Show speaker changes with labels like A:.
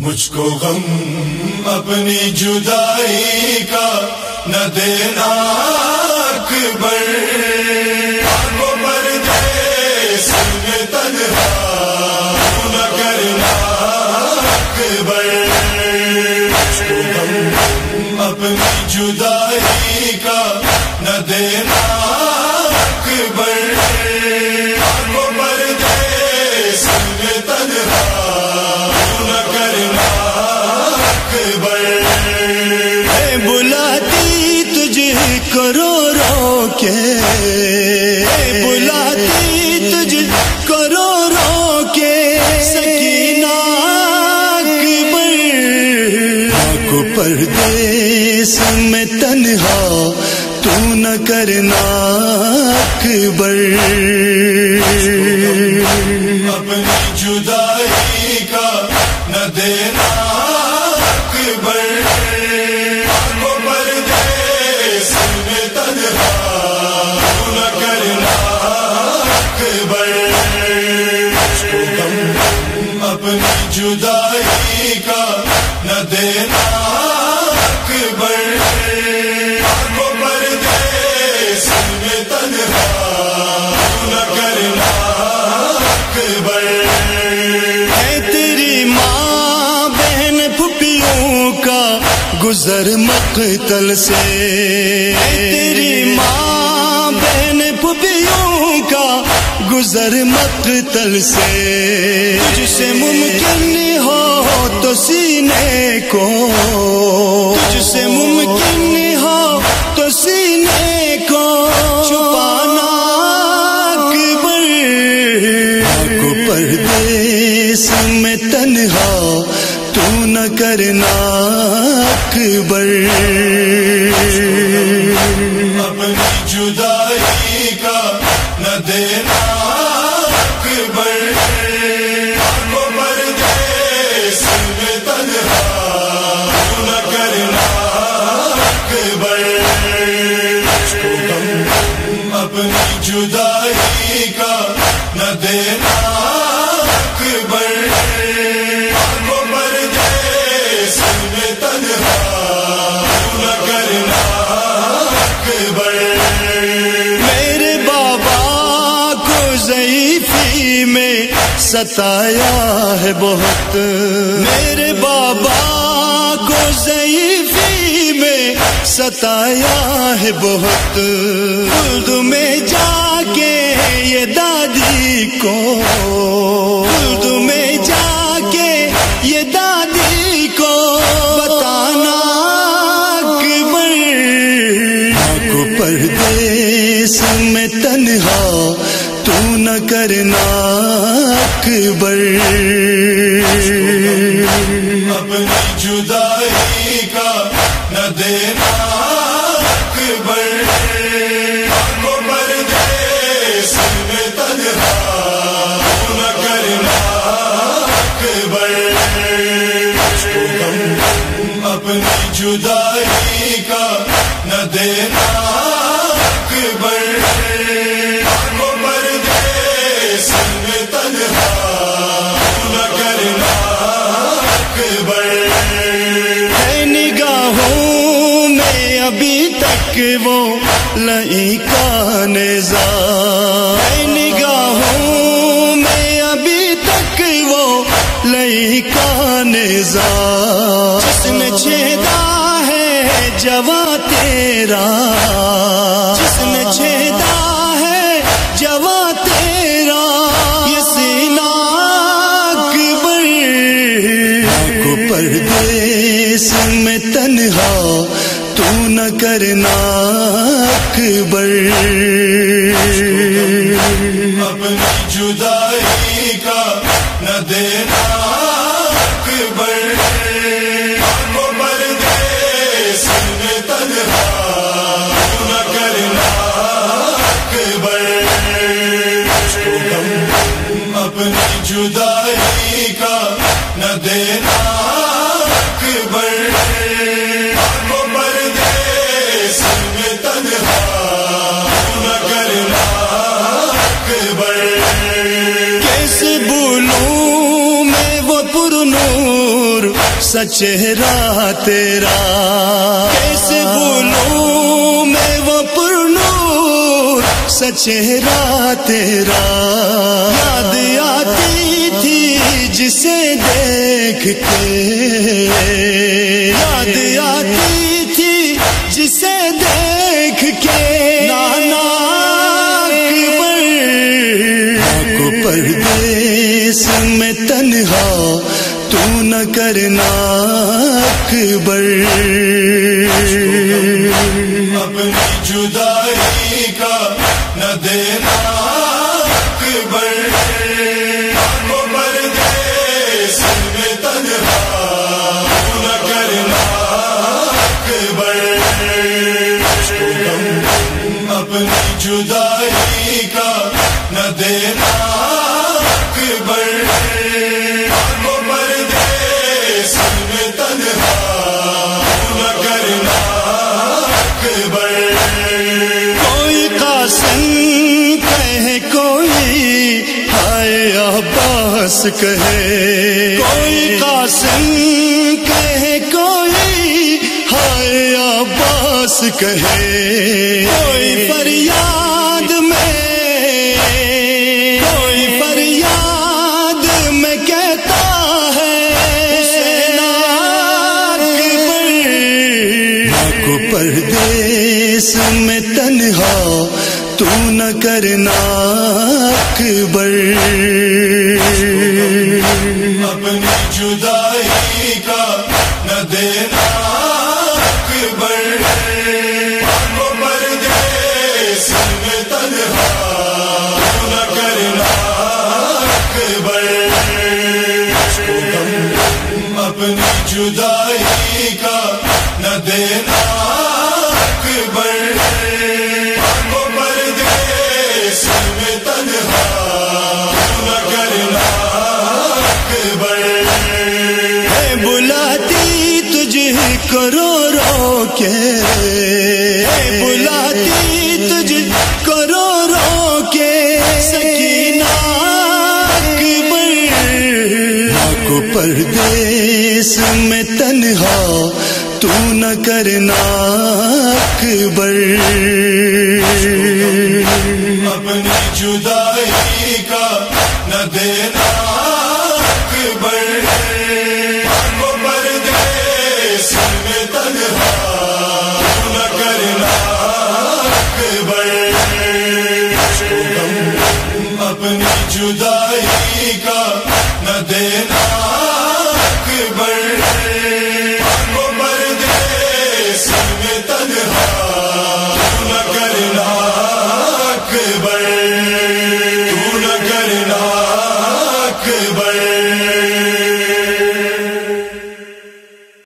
A: مجھ کو غم اپنی جدائی کا نہ دینا اکبر، آنکھوں پر دیس میں تنہا نہ کرنا اکبر، مجھ کو غم اپنی جدائی کا نہ دینا اکبر، آنکھوں پر دیس میں تنہا نہ کرنا اکبر،
B: بلاتی تجھے کو رو رو کے، بلاتی تجھے کو رو رو کے سکینہ اکبر، آنکھوں پردیس میں تنہا تو نہ کرنا اکبر،
A: اپنی جدائی کا نہ دینا اکبر، آنکھوں پر دیس میں تنہا نہ کرنا اکبر، مجھ کو غم اپنی جدائی کا نہ دینا اکبر، آنکھوں پر دیس میں تنہا نہ کرنا اکبر،
B: ہے تیری ماں بہن پھپھیوں کا گزر مقتل سے، ہے تیری ماں بہن پھپھیوں کا گزر مقتل سے، تجھ سے ممکن ہو تو سینے کو، تجھ سے ممکن ہو تو سینے کو چھپانا اکبر، آنکھوں پردیس میں تنہا تو نہ کرنا اکبر،
A: اپنی جدائی کا نہ دینا اکبر، آنکھوں پر دیس میں تنہا نہ کرنا اکبر، مجھ کو غم اپنی جدائی کا نہ دینا اکبر، آنکھوں پر دیس میں تنہا نہ کرنا اکبر،
B: میرے بابا کو ضعیفی میں ستایا ہے بہت، میرے بابا کو ضعیفی میں ستایا ہے بہت، اردو میں جا کے یہ دادی کو، اردو میں جا کے یہ دادی کو بتانا اکبر، آنکھوں پردیس میں تنہا تو نہ کرنا اکبر،
A: اپنی جدائی کا نہ دینا اکبر، آنکھوں پر دیس میں تنہا نہ کرنا اکبر، مجھ کو غم اپنی جدائی کا نہ دینا اکبر، آنکھوں پر دیس میں تنہا نہ کرنا اکبر،
B: ہے نگاہوں میں ابھی تک وہ لئی کا نظام، ہے نگاہوں میں ابھی تک وہ لئی کا نظام، جس نے چھیدا ہے جواں تیرا، جس نے چھیدا ہے جواں تیرا یہ سینہ اکبر، آنکھوں پردیس میں تنہا تو نہ کرنا اکبر،
A: اپنی جدائی کا نہ دینا اکبر، آنکھوں پر دیس میں تنہا نہ کرنا اکبر، مجھ کو غم اپنی جدائی کا نہ دینا اکبر، آنکھوں پر دیس میں تنہا نہ کرنا اکبر،
B: کیسے بھولوں میں وہ پرنور سا چہرہ تیرا، کیسے بھولوں میں وہ پرنور سا چہرہ تیرا، یاد آتی تھی جسے دیکھ کے، یاد آتی تھی جسے دیکھ کے، نانا کو پردیس میں تنہا تو نہ کرنا اکبر،
A: اپنی جدائی کا نہ دینا اکبر، کو پردیس میں تنہا تو نہ کرنا اکبر، اپنی جدائی کا نہ دینا اکبر، کو پردیس میں تنہا تو نہ کرنا اکبر،
B: کوئی قاسم کہے کوئی ہائے عباس کہے، کوئی قاسم کہے کوئی ہائے عباس کہے، کوئی فریاد میں، کوئی فریاد میں کہتا ہے حسین اکبر، کو پردیس میں تنہا تو نہ کرنا اکبر،
A: اپنی جدائی کا نہ دینا اکبر، کو پردیس میں تنہا تو نہ کرنا اکبر، اپنی جدائی کا نہ دینا اکبر، کو پردیس میں تنہا تو نہ کرنا اکبر،
B: بلاتی تجھ کو رو رو کے، بلاتی تجھ کو رو رو کے سکینہ اکبر، کو پردیس میں تنہا تو نہ کرنا اکبر،
A: اپنی جدائی کا نہ دینا اکبر، کو پردیس میں تنہا تو نہ کرنا اکبر، اپنی جدائی کا نہ دینا اکبر،